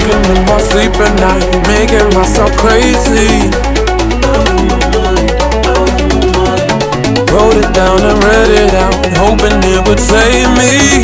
Talking in my sleep at night, making myself crazy. Wrote it down and read it out, hoping it would save me.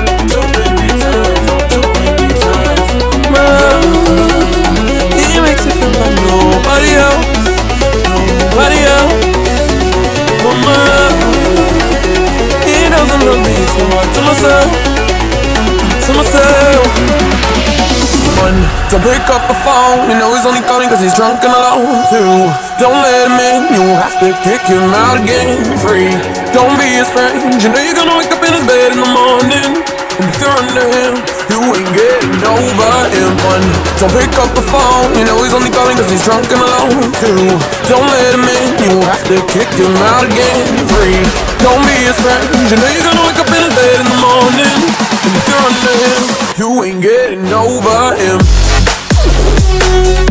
My love, he makes it feel like nobody else, nobody else. But my love, he doesn't love me, so I to myself, to myself. One, don't pick up the phone, you know he's only calling cause he's drunk and alone. Two, don't let him in, you have to kick him out again. Three, don't be his friend, you know you're gonna wake up in his bed in the morning. And if you're under him, you ain't getting over him. One, don't pick up the phone, you know he's only calling cause he's drunk and alone. Two, don't let him in, you have to kick him out again. Three, don't be his friend, you know you're gonna wake up in his bed in the morning. And if you're under him, you ain't getting over him.